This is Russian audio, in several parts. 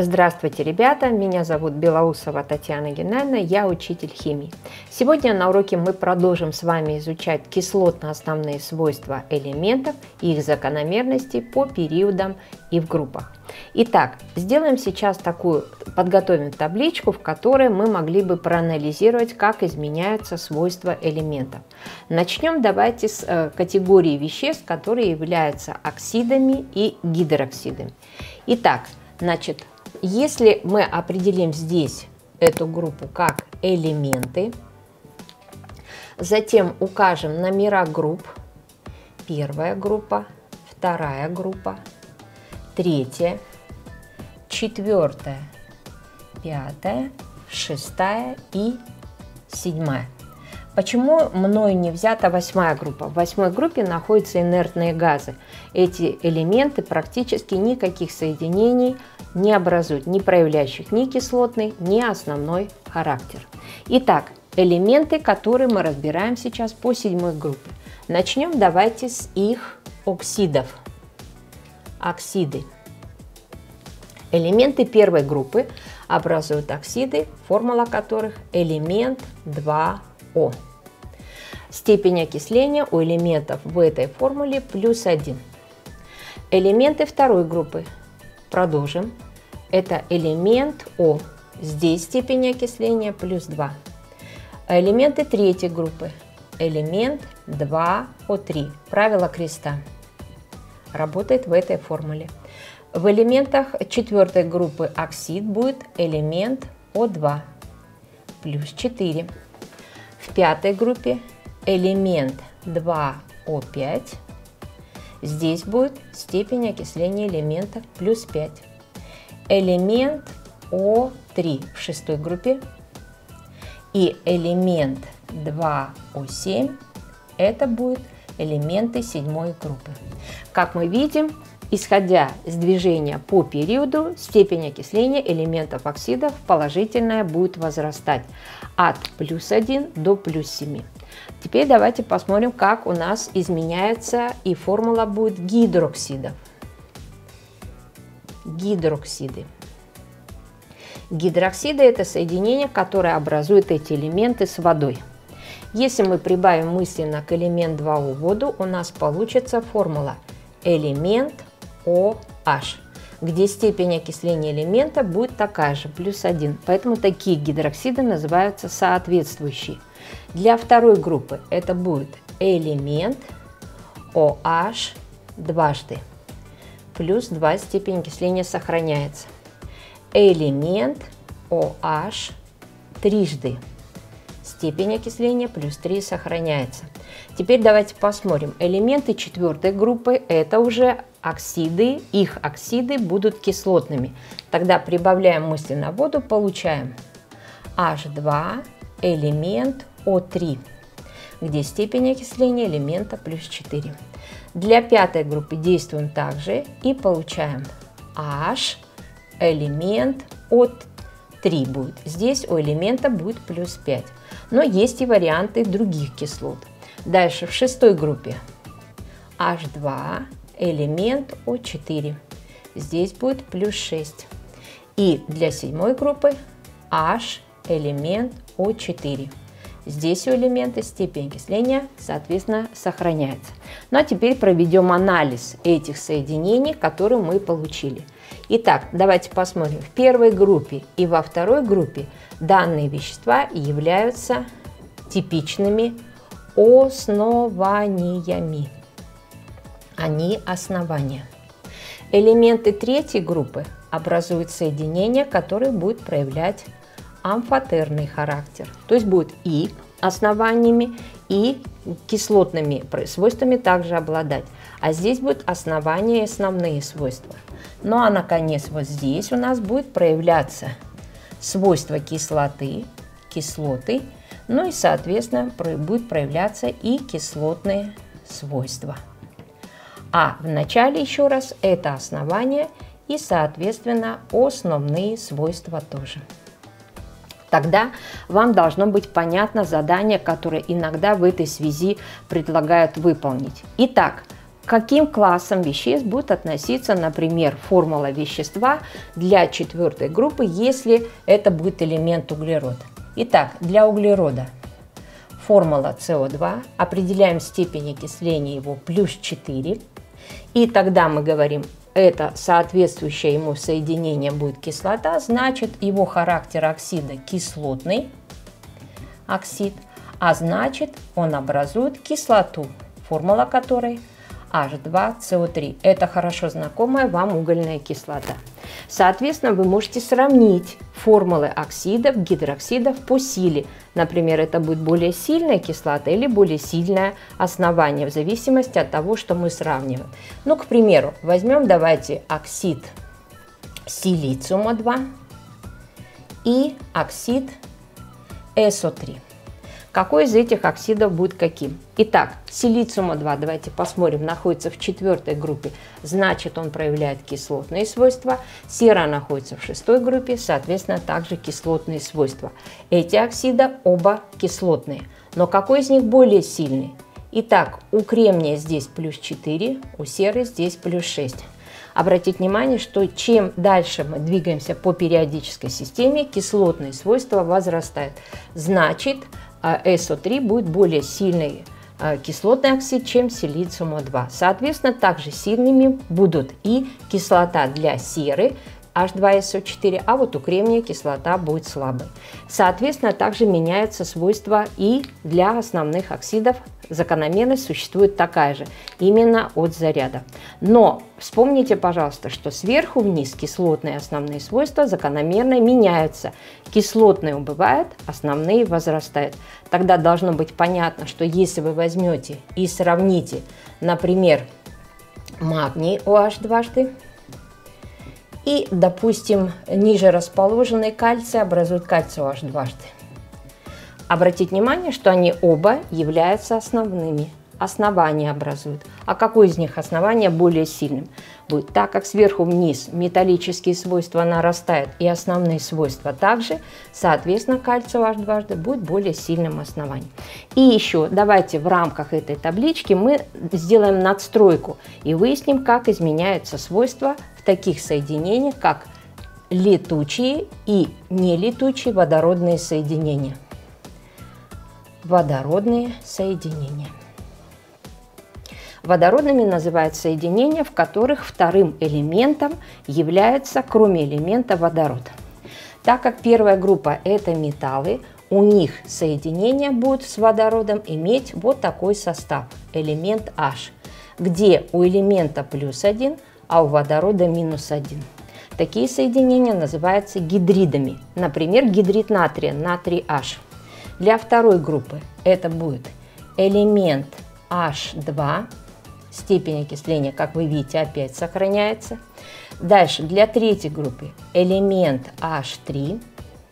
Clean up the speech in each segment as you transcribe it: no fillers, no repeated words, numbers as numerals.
Здравствуйте, ребята! Меня зовут Белоусова Татьяна Геннадьевна, я учитель химии. Сегодня на уроке мы продолжим с вами изучать кислотно-основные свойства элементов и их закономерности по периодам и в группах. Итак, сделаем сейчас подготовим табличку, в которой мы могли бы проанализировать, как изменяются свойства элементов. Начнем давайте с категории веществ, которые являются оксидами и гидроксидами. Итак, значит, если мы определим здесь эту группу как элементы, затем укажем номера групп, первая группа, вторая группа, третья, четвертая, пятая, шестая и седьмая. Почему мною не взята восьмая группа? В восьмой группе находятся инертные газы. Эти элементы практически никаких соединений не образуют, не проявляющих ни кислотный, ни основной характер. Итак, элементы, которые мы разбираем сейчас по седьмой группе. Начнем давайте с их оксидов. Оксиды. Элементы первой группы образуют оксиды, формула которых элемент 2О. Степень окисления у элементов в этой формуле +1. Элементы второй группы. Продолжим. Это элемент О. Здесь степень окисления +2. Элементы третьей группы. Элемент 2О3. Правило креста. Работает в этой формуле. В элементах четвертой группы оксид будет элемент О2 +4. В пятой группе элемент 2О5. Здесь будет степень окисления элемента +5. Элемент О3 в шестой группе и элемент 2О7 это будут элементы седьмой группы. Как мы видим, исходя с движения по периоду, степень окисления элементов оксидов положительная будет возрастать от +1 до +7. Теперь давайте посмотрим, как у нас изменяется и формула будет гидроксидов. Гидроксиды. Гидроксиды – это соединение, которое образует эти элементы с водой. Если мы прибавим мысленно к элемент 2О воду, у нас получится формула элемент OH, где степень окисления элемента будет такая же, +1. Поэтому такие гидроксиды называются соответствующие. Для второй группы это будет элемент OH дважды, +2 степень окисления сохраняется. Элемент OH трижды, степень окисления +3 сохраняется. Теперь давайте посмотрим. Элементы четвертой группы это уже оксиды, их оксиды будут кислотными. Тогда прибавляем мысленно воду, получаем H2 элемент О3, где степень окисления элемента +4. Для пятой группы действуем также и получаем H элемент О3 будет. Здесь у элемента будет +5. Но есть и варианты других кислот. Дальше в шестой группе H2 элемент О4. Здесь будет +6. И для седьмой группы H элемент О4. Здесь у элемента степень окисления, соответственно, сохраняется. Ну а теперь проведем анализ этих соединений, которые мы получили. Итак, давайте посмотрим. В первой группе и во второй группе данные вещества являются типичными основаниями. Они основания. Элементы третьей группы образуют соединения, которые будут проявлять амфотерный характер. То есть будут и основаниями, и кислотными свойствами также обладать. А здесь будут основания и основные свойства. Ну а наконец вот здесь у нас будет проявляться свойства кислоты, кислоты, ну и соответственно будет проявляться и кислотные свойства. А в начале еще раз это основания и соответственно основные свойства тоже. Тогда вам должно быть понятно задание, которое иногда в этой связи предлагают выполнить. Итак, к каким классам веществ будет относиться, например, формула вещества для 4 группы, если это будет элемент углерода. Итак, для углерода формула СО2, определяем степень окисления его плюс 4, и тогда мы говорим, это соответствующее ему соединение будет кислота, значит его характер оксида кислотный оксид, а значит он образует кислоту, формула которой H2CO3. Это хорошо знакомая вам угольная кислота. Соответственно, вы можете сравнить формулы оксидов, гидроксидов по силе. Например, это будет более сильная кислота или более сильное основание, в зависимости от того, что мы сравниваем. Ну, к примеру, возьмем, давайте, оксид силициума 2 и оксид СО3. Какой из этих оксидов будет каким? Итак, силициума 2, давайте посмотрим, находится в 4 группе, значит он проявляет кислотные свойства. Сера находится в 6 группе, соответственно, также кислотные свойства. Эти оксиды оба кислотные, но какой из них более сильный? Итак, у кремния здесь плюс 4, у серы здесь плюс 6. Обратите внимание, что чем дальше мы двигаемся по периодической системе, кислотные свойства возрастают. Значит, СО3 будет более сильный кислотный оксид, чем силициума-2. Соответственно, также сильными будут и кислота для серы H2SO4, а вот у кремния кислота будет слабой. Соответственно, также меняются свойства и для основных оксидов. Закономерность существует такая же, именно от заряда. Но вспомните, пожалуйста, что сверху вниз кислотные основные свойства закономерно меняются. Кислотные убывают, основные возрастают. Тогда должно быть понятно, что если вы возьмете и сравните, например, магний OH дважды, и, допустим, ниже расположенный кальций образует кальций OH дважды. Обратите внимание, что они оба являются основными. Основания образуют. А какое из них основание более сильным будет? Так как сверху вниз металлические свойства нарастают и основные свойства также, соответственно, кальций OH дважды будет более сильным основанием. И еще давайте в рамках этой таблички мы сделаем надстройку и выясним, как изменяются свойства в таких соединениях, как летучие и нелетучие водородные соединения. Водородные соединения. Водородными называют соединения, в которых вторым элементом является, кроме элемента, водород. Так как первая группа – это металлы, у них соединения будут с водородом иметь вот такой состав – элемент H, где у элемента плюс 1, а у водорода минус 1. Такие соединения называются гидридами. Например, гидрид натрия, натрий H. Для второй группы это будет элемент H2, степень окисления, как вы видите, опять сохраняется. Дальше, для третьей группы элемент H3.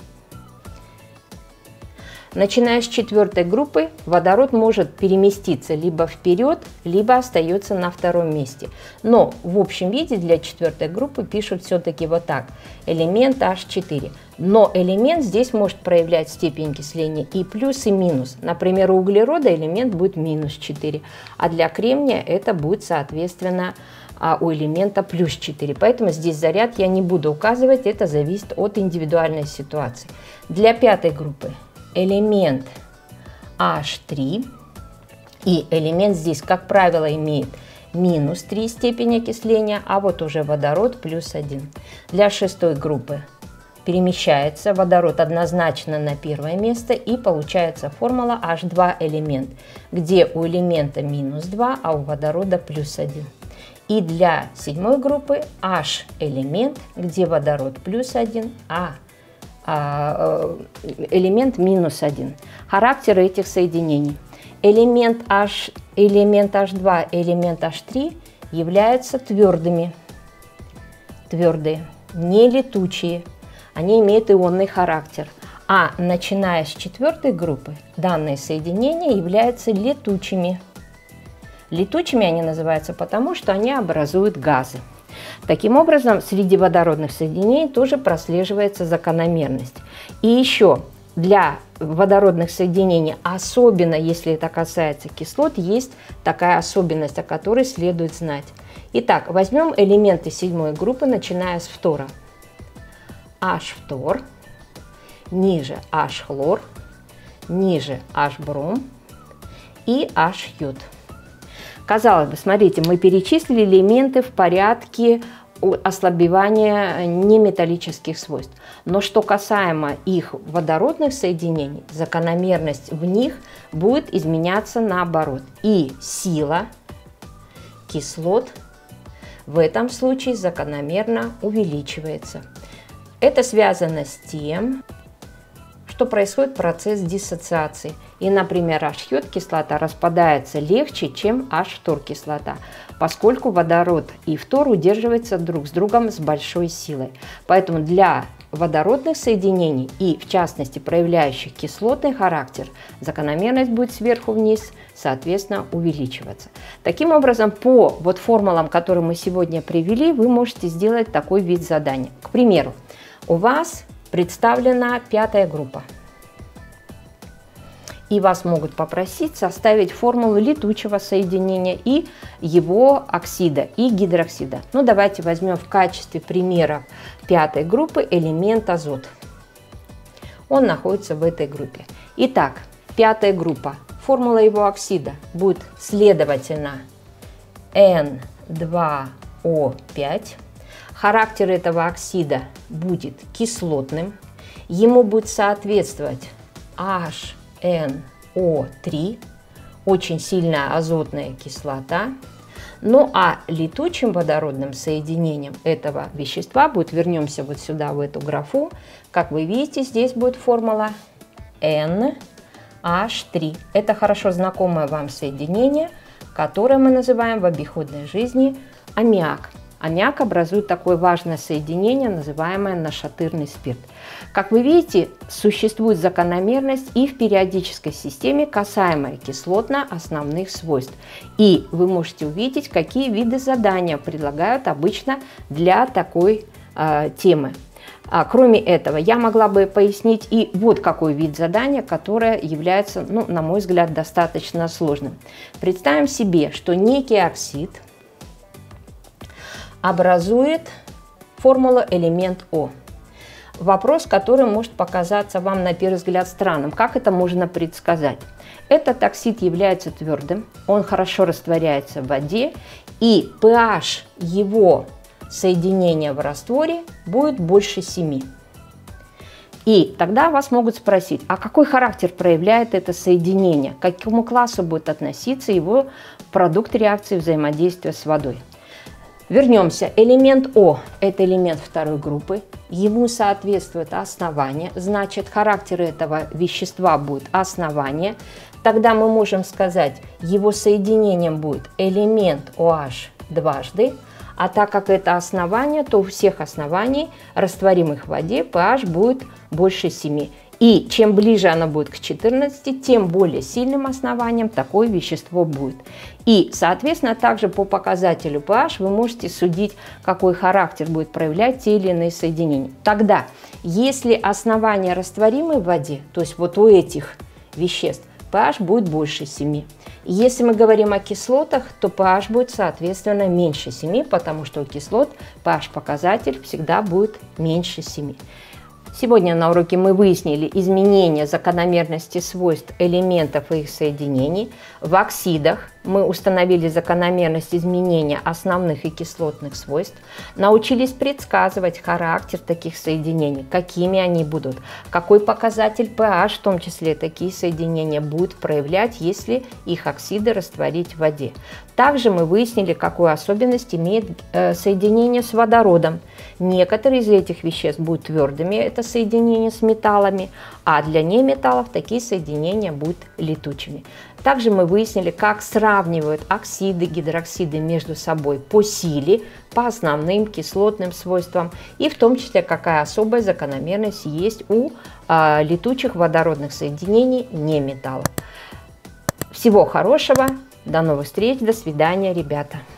Начиная с 4 группы, водород может переместиться либо вперед, либо остается на втором месте. Но в общем виде для 4 группы пишут все-таки вот так. Элемент H4. Но элемент здесь может проявлять степень окисления и плюс, и минус. Например, у углерода элемент будет минус 4, а для кремния это будет, соответственно, у элемента плюс 4. Поэтому здесь заряд я не буду указывать, это зависит от индивидуальной ситуации. Для 5 группы элемент H3, и элемент здесь, как правило, имеет минус 3 степени окисления, а вот уже водород плюс 1. Для 6 группы перемещается водород однозначно на первое место, и получается формула H2 элемент, где у элемента минус 2, а у водорода плюс 1. И для 7 группы H элемент, где водород плюс 1, а элемент минус 1. Характеры этих соединений. Элемент H, элемент H2, элемент H3 являются твердыми. Твердые, не летучие. Они имеют ионный характер. А начиная с 4 группы, данные соединения являются летучими. Летучими они называются потому, что они образуют газы. Таким образом, среди водородных соединений тоже прослеживается закономерность. И еще для водородных соединений, особенно если это касается кислот, есть такая особенность, о которой следует знать. Итак, возьмем элементы 7 группы, начиная с фтора. H-фтор, ниже H-хлор, ниже H-бром и H-йод. Казалось бы, смотрите, мы перечислили элементы в порядке ослабевания неметаллических свойств. Но что касаемо их водородных соединений, закономерность в них будет изменяться наоборот. И сила кислот в этом случае закономерно увеличивается. Это связано с тем, что происходит процесс диссоциации. И, например, H-йод кислота распадается легче, чем H-фтор кислота, поскольку водород и фтор удерживаются друг с другом с большой силой. Поэтому для водородных соединений и, в частности, проявляющих кислотный характер, закономерность будет сверху вниз, соответственно, увеличиваться. Таким образом, по формулам, которые мы сегодня привели, вы можете сделать такой вид задания. К примеру, у вас представлена 5-я группа. И вас могут попросить составить формулу летучего соединения и его оксида и гидроксида. Ну, давайте возьмем в качестве примера 5-й группы элемент азот. Он находится в этой группе. Итак, 5-я группа. Формула его оксида будет, следовательно, N2O5. Характер этого оксида будет кислотным. Ему будет соответствовать HNO3, очень сильная азотная кислота. Ну а летучим водородным соединением этого вещества будет, вернемся вот сюда, в эту графу, как вы видите, здесь будет формула NH3. Это хорошо знакомое вам соединение, которое мы называем в обиходной жизни аммиак. Аммиак образует такое важное соединение, называемое нашатырный спирт. Как вы видите, существует закономерность и в периодической системе, касаемая кислотно-основных свойств. И вы можете увидеть, какие виды задания предлагают обычно для такой темы. Кроме этого, я могла бы пояснить и вот какой вид задания, которое является, на мой взгляд, достаточно сложным. Представим себе, что некий оксид образует формула элемент О. Вопрос, который может показаться вам на первый взгляд странным. Как это можно предсказать? Этот оксид является твердым, он хорошо растворяется в воде, и pH его соединения в растворе будет больше 7. И тогда вас могут спросить, а какой характер проявляет это соединение, к какому классу будет относиться его продукт реакции взаимодействия с водой. Вернемся. Элемент О – это элемент 2-й группы. Ему соответствует основание, значит, характер этого вещества будет основание. Тогда мы можем сказать, его соединением будет элемент OH дважды. А так как это основание, то у всех оснований, растворимых в воде, pH будет больше 7. И чем ближе оно будет к 14, тем более сильным основанием такое вещество будет. И, соответственно, также по показателю pH вы можете судить, какой характер будет проявлять те или иные соединения. Тогда, если основание растворимое в воде, то есть вот у этих веществ, pH будет больше 7. Если мы говорим о кислотах, то pH будет, соответственно, меньше 7, потому что у кислот pH-показатель всегда будет меньше 7. Сегодня на уроке мы выяснили изменения закономерности свойств элементов и их соединений. В оксидах мы установили закономерность изменения основных и кислотных свойств, научились предсказывать характер таких соединений, какими они будут, какой показатель pH, в том числе такие соединения, будут проявлять, если их оксиды растворить в воде. Также мы выяснили, какую особенность имеет соединение с водородом. Некоторые из этих веществ будут твердыми, это соединения с металлами, а для неметаллов такие соединения будут летучими. Также мы выяснили, как сравнивают оксиды, гидроксиды между собой по силе, по основным кислотным свойствам, и в том числе, какая особая закономерность есть у летучих водородных соединений неметаллов. Всего хорошего, до новых встреч, до свидания, ребята!